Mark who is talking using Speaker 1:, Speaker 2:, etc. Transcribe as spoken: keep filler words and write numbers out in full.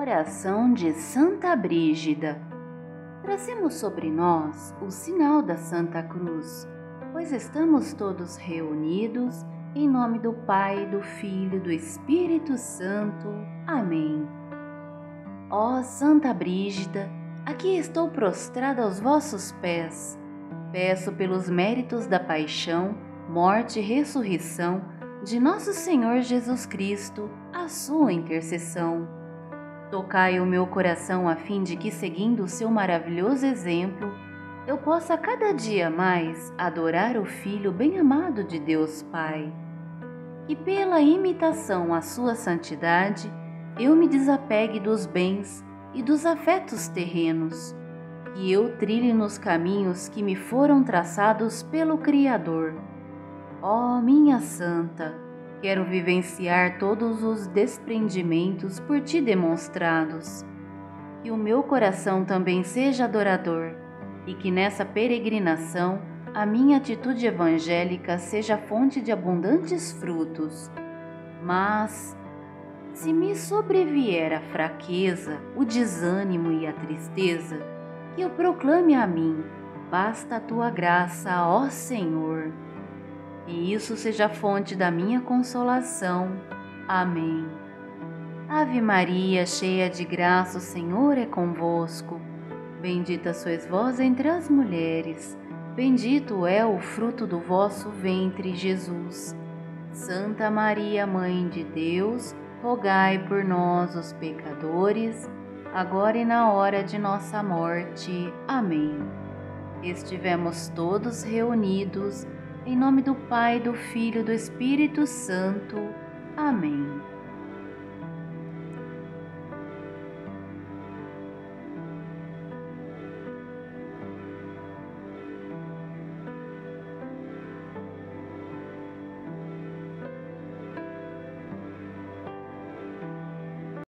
Speaker 1: Oração de Santa Brígida. Trazemos sobre nós o sinal da Santa Cruz, pois estamos todos reunidos em nome do Pai, do Filho e do Espírito Santo. Amém. Ó Santa Brígida, aqui estou prostrada aos vossos pés. Peço pelos méritos da paixão, morte e ressurreição de nosso Senhor Jesus Cristo, a sua intercessão. Tocai o meu coração a fim de que, seguindo o seu maravilhoso exemplo, eu possa cada dia mais adorar o Filho bem-amado de Deus Pai. Que pela imitação à sua santidade, eu me desapegue dos bens e dos afetos terrenos, que eu trilhe nos caminhos que me foram traçados pelo Criador. Ó minha Santa, quero vivenciar todos os desprendimentos por ti demonstrados. Que o meu coração também seja adorador e que nessa peregrinação a minha atitude evangélica seja fonte de abundantes frutos. Mas, se me sobrevier a fraqueza, o desânimo e a tristeza, que eu proclame a mim: basta a tua graça, ó Senhor. E isso seja a fonte da minha consolação. Amém. Ave Maria, cheia de graça, o Senhor é convosco. Bendita sois vós entre as mulheres, bendito é o fruto do vosso ventre, Jesus. Santa Maria, Mãe de Deus, rogai por nós, os pecadores, agora e na hora de nossa morte. Amém. Estivemos todos reunidos em nome do Pai, do Filho e do Espírito Santo. Amém.